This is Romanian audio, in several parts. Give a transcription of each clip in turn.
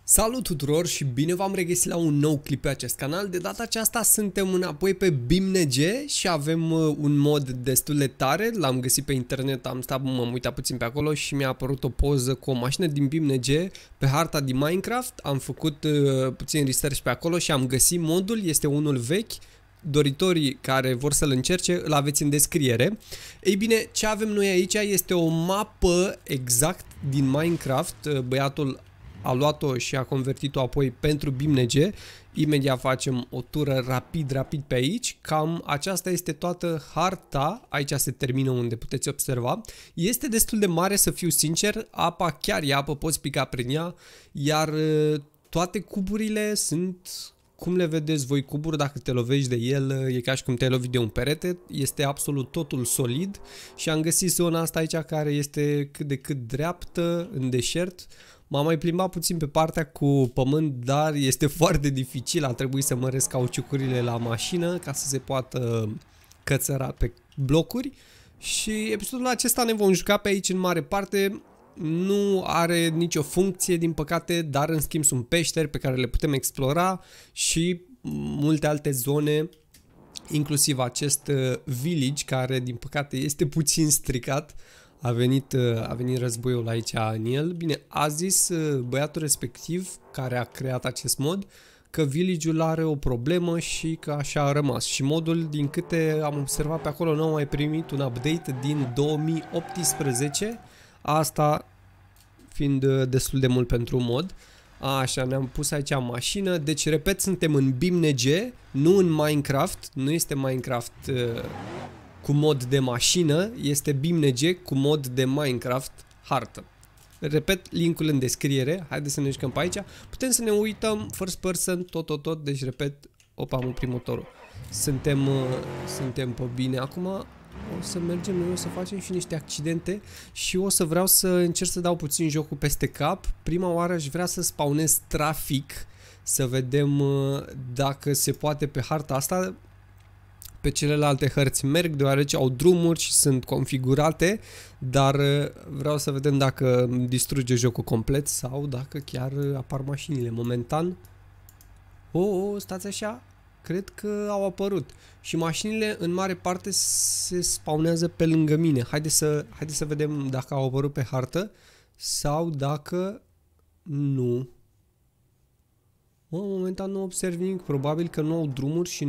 Salut tuturor și bine v-am regăsit la un nou clip pe acest canal. De data aceasta suntem înapoi pe BIMNG și avem un mod destul de tare. L-am găsit pe internet, m-am uitat puțin pe acolo și mi-a apărut o poză cu o mașină din BIMNG pe harta din Minecraft. Am făcut puțin research pe acolo și am găsit modul, este unul vechi. Doritorii care vor să-l încerce îl aveți în descriere. Ei bine, ce avem noi aici este o mapă exact din Minecraft. Băiatul a luat-o și a convertit-o apoi pentru BIMNG. Imediat facem o tură rapid pe aici. Cam aceasta este toată harta. Aici se termină unde puteți observa. Este destul de mare, să fiu sincer. Apa chiar e apă, poți pica prin ea. Iar toate cuburile sunt, cum le vedeți voi, cuburi, dacă te lovești de el, e ca și cum te-ai lovit de un perete. Este absolut totul solid. Și am găsit zona asta aici care este cât de cât dreaptă, în deșert. M-am mai plimbat puțin pe partea cu pământ, dar este foarte dificil. A trebuit să măresc cauciucurile la mașină ca să se poată cățăra pe blocuri. Și episodul acesta ne vom juca pe aici în mare parte. Nu are nicio funcție, din păcate, dar în schimb sunt peșteri pe care le putem explora și multe alte zone, inclusiv acest village care, din păcate, este puțin stricat. A venit războiul aici în el. Bine, a zis băiatul respectiv care a creat acest mod că village-ul are o problemă și că așa a rămas. Și modul, din câte am observat pe acolo, nu a mai primit un update din 2018. Asta fiind destul de mult pentru un mod. Așa, ne-am pus aici mașină. Deci, repet, suntem în BIMNG, nu în Minecraft. Nu este Minecraft cu mod de mașină, este BIMNG cu mod de Minecraft hartă. Repet, linkul în descriere. Haideți să ne jucăm pe aici. Putem să ne uităm first person, tot. Deci, repet, opa, am oprit motorul. Suntem pe bine. Acum o să mergem noi, o să facem și niște accidente și o să vreau să încerc să dau puțin jocul peste cap. Prima oară aș vrea să spawnez trafic, să vedem dacă se poate pe harta asta. Pe celelalte hărți merg deoarece au drumuri și sunt configurate, dar vreau să vedem dacă distruge jocul complet sau dacă chiar apar mașinile. Momentan, stați așa, cred că au apărut și mașinile în mare parte se spawnează pe lângă mine. Haideți să vedem dacă au apărut pe hartă sau dacă nu. Momentan nu observ nimic, probabil că nu au drumuri și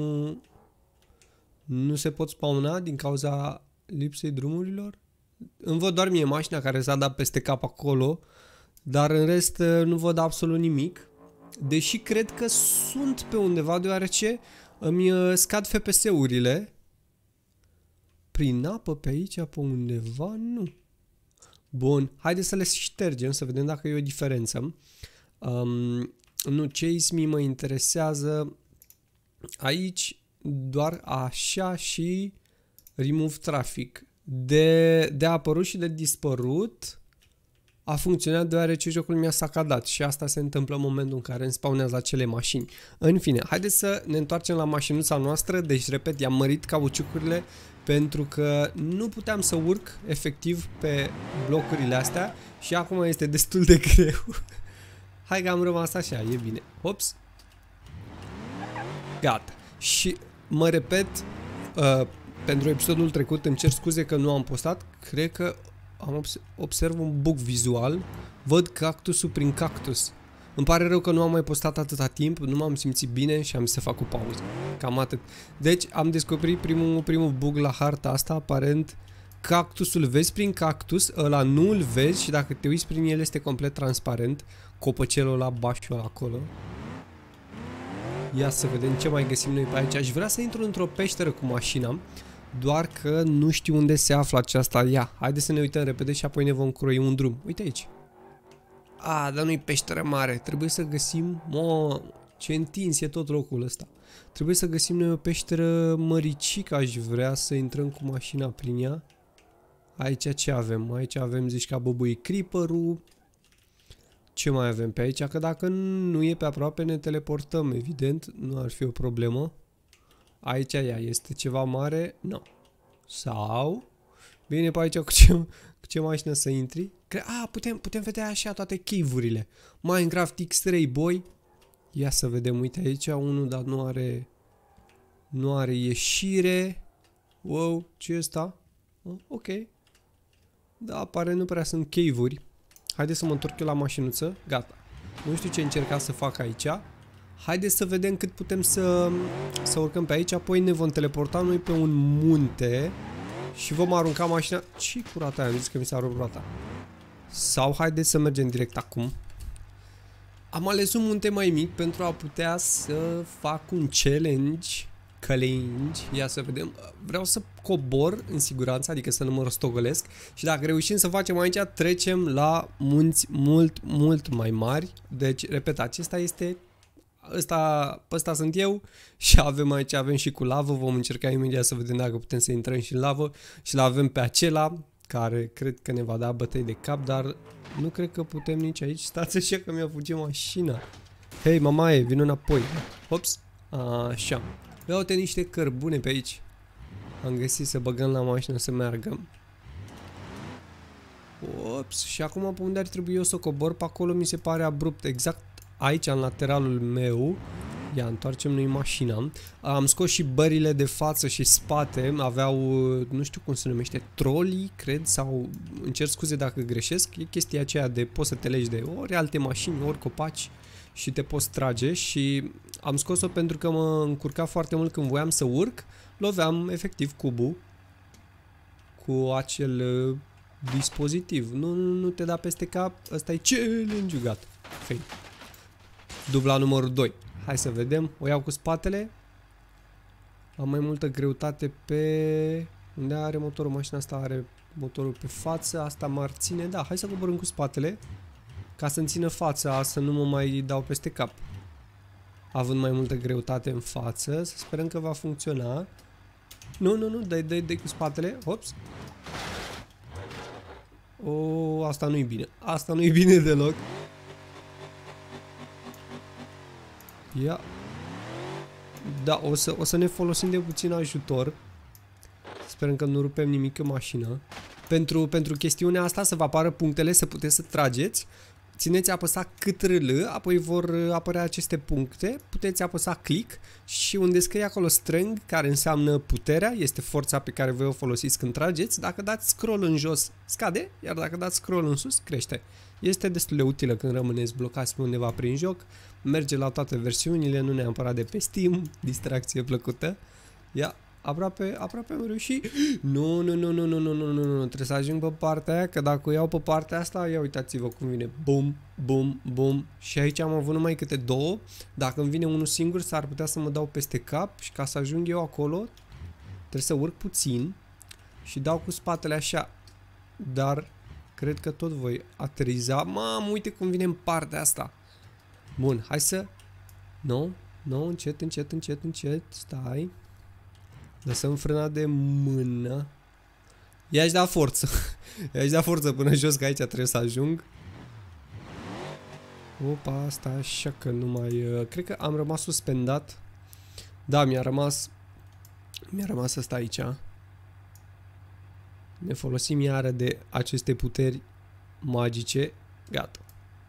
nu se pot spawna din cauza lipsei drumurilor. Îmi văd doar mie mașina care s-a dat peste cap acolo, dar în rest nu văd absolut nimic. Deși cred că sunt pe undeva, deoarece îmi scad FPS-urile. Prin apă pe aici, pe undeva, nu. Bun, haideți să le ștergem, să vedem dacă e o diferență. Nu, Chase Me mă interesează aici. Doar așa și remove traffic. De apărut și de dispărut a funcționat deoarece jocul mi-a sacadat și asta se întâmplă în momentul în care îmi spawnează acele mașini. În fine, haideți să ne întoarcem la mașinuța noastră. Deci, repet, i-am mărit cauciucurile pentru că nu puteam să urc efectiv pe blocurile astea și acum este destul de greu. Hai că am rămas așa, e bine. Ops. Gata. Și mă repet, pentru episodul trecut îmi cer scuze că nu am postat. Cred că observ un bug vizual. Văd cactusul prin cactus. Îmi pare rău că nu am mai postat atâta timp. Nu m-am simțit bine și am zis să fac o pauză. Cam atât. Deci am descoperit primul bug la harta asta. Aparent cactusul vezi prin cactus, ăla nu îl vezi și dacă te uiți prin el este complet transparent. Copăcelul ăla, bașul acolo. Ia să vedem ce mai găsim noi pe aici. Aș vrea să intru într-o peșteră cu mașina, doar că nu știu unde se află aceasta. Ia, haideți să ne uităm repede și apoi ne vom croi un drum. Uite aici. Dar nu-i peșteră mare. Trebuie să găsim... ce întins e tot locul ăsta. Trebuie să găsim noi o peșteră măricică. Aș vrea să intrăm cu mașina prin ea. Aici ce avem? Aici avem, zici, ca băbui creeper-ul. Ce mai avem pe aici? Că dacă nu e pe aproape ne teleportăm, evident, nu ar fi o problemă. Aici ea este ceva mare? Nu. Sau Bine, pe aici cu ce mașină să intri? Putem vedea așa toate cave-urile. Minecraft X3, boy. Ia să vedem, uite aici unul, dar nu are ieșire. Wow, ce e ăsta? Oh, ok. Da, apare nu prea sunt cave-uri. Haideți să mă întorc eu la mașinuță. Gata. Nu știu ce încerca să fac aici. Haideți să vedem cât putem să urcăm pe aici. Apoi ne vom teleporta noi pe un munte. Și vom arunca mașina. Ce curată aia? Am zis că mi s-a rupt roata. Sau haideți să mergem direct acum. Am ales un munte mai mic pentru a putea să fac un challenge. Ia să vedem. Vreau să cobor în siguranță, adică să nu mă rostogolesc. Și dacă reușim să facem aici, trecem la munți mult mai mari. Deci, repet, acesta este... Pe ăsta sunt eu și avem și cu lavă. Vom încerca imediat să vedem dacă putem să intrăm și în lavă. Și l-avem pe acela care cred că ne va da bătăi de cap, dar nu cred că putem nici aici. Stați așa că mi-a fugit mașina. Hei, mamaie, vin înapoi. Hops. Așa. Iau-te niște cărbune pe aici. Am găsit să băgăm la mașină să meargă. Ops. Și acum pe unde ar trebui eu să cobor? Pe acolo mi se pare abrupt. Exact aici, în lateralul meu. Ia, întoarcem noi mașina. Am scos și bările de față și spate. Aveau, nu știu cum se numește, trolii, cred, sau îmi cer scuze dacă greșesc. E chestia aceea de poți să te legi de ori alte mașini, ori copaci și te poți trage. Și am scos-o pentru că mă încurca foarte mult când voiam să urc. Loveam efectiv cubul cu acel dispozitiv. Nu te da peste cap. Ăsta e challenge-ul, gata. Fain. Dubla numărul 2. Hai să vedem. O iau cu spatele. Am mai multă greutate pe... Unde are motorul? Mașina asta are motorul pe față. Asta m-ar ține. Da, hai să coborâm cu spatele. Ca să-mi țină fața, să nu mă mai dau peste cap. Având mai multă greutate în față. Să sperăm că va funcționa. Nu, dai cu spatele. Hops. Asta nu-i bine. Asta nu-i bine deloc. Ia. Da, o să ne folosim de puțin ajutor. Sperăm că nu rupem nimic în mașină. Pentru chestiunea asta să vă apară punctele, să puteți să trageți. Țineți apăsat CTRL, apoi vor apărea aceste puncte. Puteți apăsa click și unde scrie acolo strength, care înseamnă puterea, este forța pe care voi o folosiți când trageți. Dacă dați scroll în jos, scade, iar dacă dați scroll în sus, crește. Este destul de utilă când rămâneți blocați pe undeva prin joc. Merge la toate versiunile, nu neapărat de pe Steam. Distracție plăcută. Ia, aproape am reușit. Nu, trebuie să ajung pe partea aia, că dacă o iau pe partea asta, ia uitați-vă cum vine. Bum, bum, bum. Și aici am avut numai câte două. Dacă îmi vine unul singur, s-ar putea să mă dau peste cap și ca să ajung eu acolo, trebuie să urc puțin și dau cu spatele așa. Dar cred că tot voi ateriza. Mamă, uite cum vine în partea asta. Bun, hai să... Nu, încet, stai. Lăsăm frâna de mână. I-aș da forță. I-aș da forță până jos, că aici trebuie să ajung. Opa, asta așa că nu mai... Cred că am rămas suspendat. Da, mi-a rămas asta aici. Ne folosim iară de aceste puteri magice. Gata.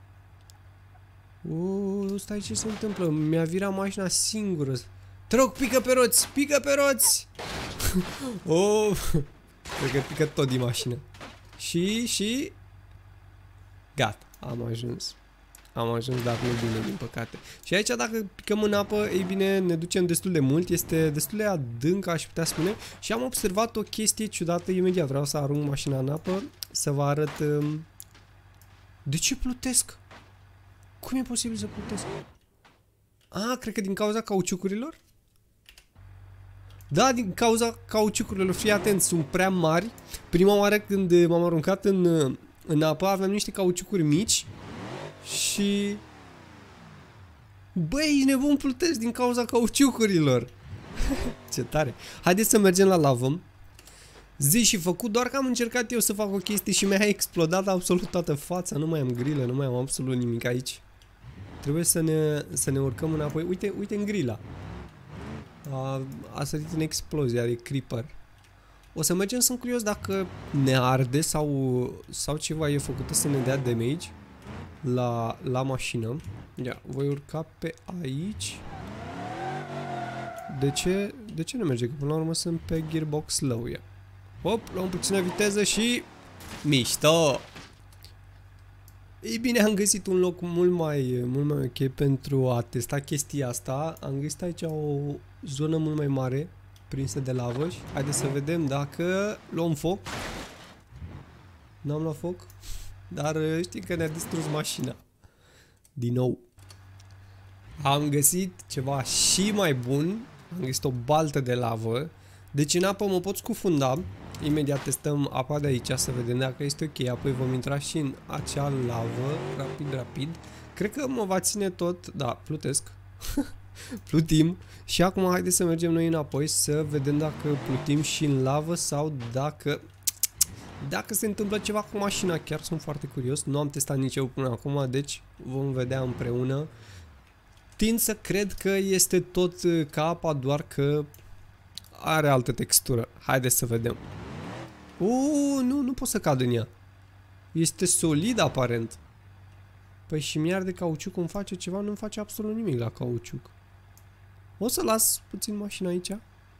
Stai, ce se întâmplă? Mi-a virat mașina singură. Te rog, pică pe roți! Pică pe roți! Cred că pică tot din mașină. Și... Gata, am ajuns. Am ajuns, dar nu bine, din păcate. Și aici, dacă picăm în apă, ei bine, ne ducem destul de mult. Este destul de adânc, aș putea spune. Și am observat o chestie ciudată imediat. Vreau să arunc mașina în apă, să vă arăt... De ce plutesc? Cum e posibil să plutesc? Cred că din cauza cauciucurilor? Da, din cauza cauciucurilor. Fii atent, sunt prea mari. Prima oară când m-am aruncat în apă, aveam niște cauciucuri mici. Și... Băi, ești nebun, plutesc din cauza cauciucurilor. Ce tare. Haideți să mergem la lavă. Zi și făcut, doar că am încercat eu să fac o chestie și mi-a explodat absolut toată fața. Nu mai am grilă, nu mai am absolut nimic aici. Trebuie să ne urcăm înapoi. Uite în grila. A sărit în explozia de creeper. O să mergem, sunt curios dacă ne arde sau ceva e făcută să ne dea damage la mașină. Ia, voi urca pe aici. De ce nu merge? Că până la urmă sunt pe gearbox low. Ia. Hop, luăm puțină viteză și mișto! Ei bine, am găsit un loc mult mai ok pentru a testa chestia asta. Am găsit aici o zonă mult mai mare prinsă de lavă și haideți să vedem dacă luăm foc. N-am luat foc, dar știi că ne-a distrus mașina. Din nou. Am găsit ceva și mai bun. Am găsit o baltă de lavă. Deci în apă mă pot scufunda. Imediat testăm apa de aici să vedem dacă este ok. Apoi vom intra și în acea lavă. Rapid. Cred că mă va ține tot. Da, plutesc. Plutim. Și acum haideți să mergem noi înapoi să vedem dacă plutim și în lavă sau dacă se întâmplă ceva cu mașina. Chiar sunt foarte curios. Nu am testat nici eu până acum, deci vom vedea împreună. Tind să cred că este tot ca apa, doar că are altă textură. Haideți să vedem. Nu pot să cad în ea. Este solid aparent. Păi și mi arde cauciuc, îmi face ceva, nu-mi face absolut nimic la cauciuc. O să las puțin mașina aici.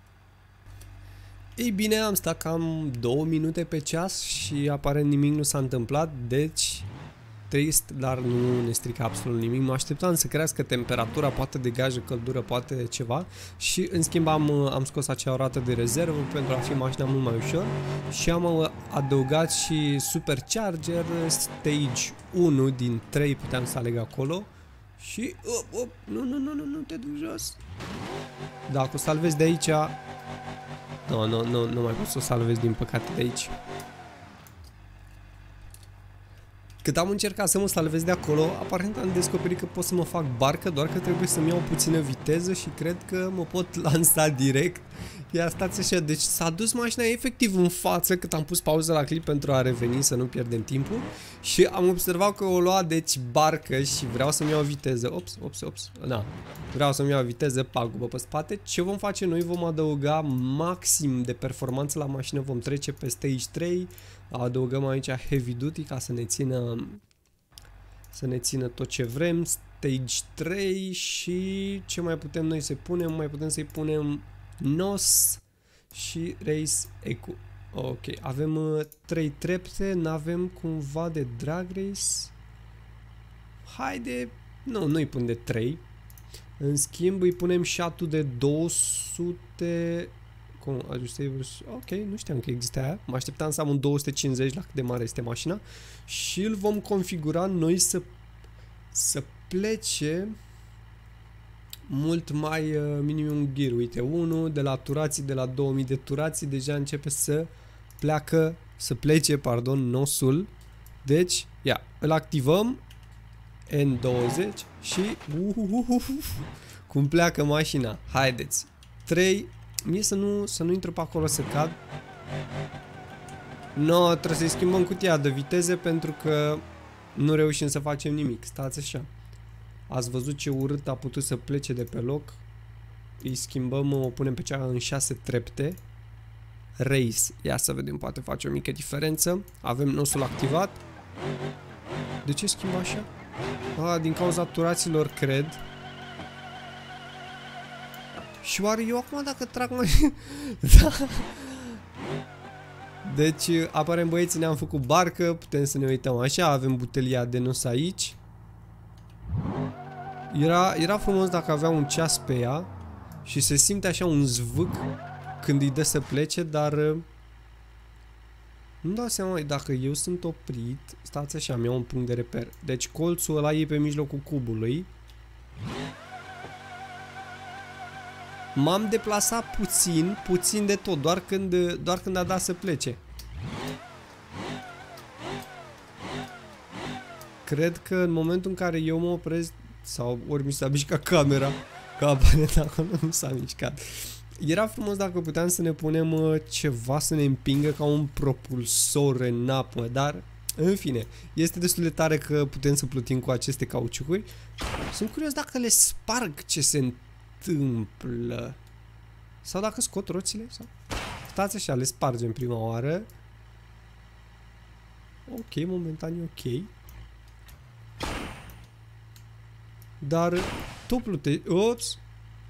Ei bine, am stat cam 2 minute pe ceas și aparent nimic nu s-a întâmplat, deci trist, dar nu ne strică absolut nimic. Mă așteptam să crească temperatura, poate degajă căldură, poate ceva, și în schimb am scos acea rată de rezervă pentru a fi mașina mult mai ușor și am adăugat și supercharger stage 1 din 3, puteam să aleg acolo și nu te duci jos. Dacă o salvezi de aici, nu mai pot să o salvezi din păcate de aici. Cât am încercat să mă salvez de acolo, aparent am descoperit că pot să mă fac barcă, doar că trebuie să-mi iau puțină viteză și cred că mă pot lansa direct. Ia stați așa, deci s-a dus mașina efectiv în față cât am pus pauză la clip pentru a reveni să nu pierdem timpul și am observat că o lua deci barcă și vreau să-mi iau viteză. Ops. Da. Vreau să-mi iau viteză, pagubă pe spate. Ce vom face noi? Vom adăuga maxim de performanță la mașină, vom trece pe stage 3. Adăugăm aici heavy duty ca să ne țină tot ce vrem. Stage 3 și ce mai putem noi să punem? Mai putem să-i punem NOS și Race Eco. Ok, avem 3 trepte, n-avem cumva de drag race. Haide, nu-i pun de 3. În schimb îi punem shot-ul de 200. Ok, nu știam că există aia. Mă așteptam să am un 250 la cât de mare este mașina. Și îl vom configura noi să plece mult mai minimum gear. Uite, 1 de la turații, de la 2000 de turații, deja începe să plece, nosul. Deci, ia, îl activăm N20 și cum pleacă mașina. Haideți. 3. Mie să nu intru pe acolo să cad. Trebuie să-i schimbăm cutia de viteze pentru că nu reușim să facem nimic. Stați așa. Ați văzut ce urât a putut să plece de pe loc. Îi schimbăm, o punem pe cea în 6 trepte. Race. Ia să vedem, poate face o mică diferență. Avem nosul activat. De ce schimb așa? Din cauza turaților, cred. Și oare eu acum dacă trag mai... Da. Deci, aparent băieții ne-am făcut barcă, putem să ne uităm așa, avem butelia de nos aici. Era frumos dacă avea un ceas pe ea și se simte așa un zvâc când îi dă să plece, dar nu dau seama dacă eu sunt oprit. Stați așa, mi-au un punct de reper. Deci colțul ăla e pe mijlocul cubului. M-am deplasat puțin de tot, doar când a dat să plece. Cred că în momentul în care eu mă opresc, sau ori mi s-a mișcat camera, că aparent acolo nu s-a mișcat. Era frumos dacă puteam să ne punem ceva să ne împingă ca un propulsor în apă, dar în fine, este destul de tare că putem să plutim cu aceste cauciucuri. Sunt curios dacă le sparg, ce se întâmplă. Sau dacă scot roțile, sau... Stați așa, le spargem prima oară. Ok, momentan e ok. Dar tot plutește. Ops!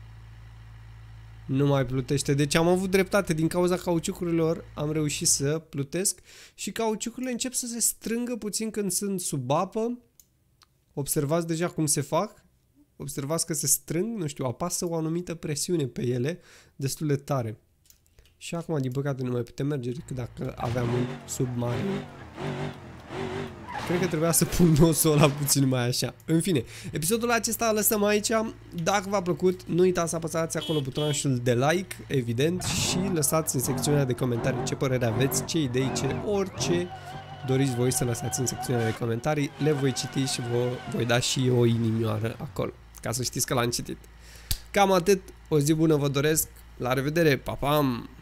Nu mai plutește. Deci am avut dreptate. Din cauza cauciucurilor am reușit să plutesc. Și cauciucurile încep să se strângă puțin când sunt sub apă. Observați deja cum se fac. Observați că se strâng, nu știu, apasă o anumită presiune pe ele destul de tare. Și acum, din păcate, nu mai putem merge decât dacă aveam un submarin. Cred că trebuia să pun nosul ăla puțin mai așa. În fine, episodul acesta lăsăm aici. Dacă v-a plăcut, nu uitați să apăsați acolo butonul de like, evident, și lăsați în secțiunea de comentarii ce părere aveți, ce idei, ce orice doriți voi să lăsați în secțiunea de comentarii. Le voi citi și vă voi da și o inimioară acolo, ca să știți că l-am citit. Cam atât, o zi bună vă doresc, la revedere, pa, pam!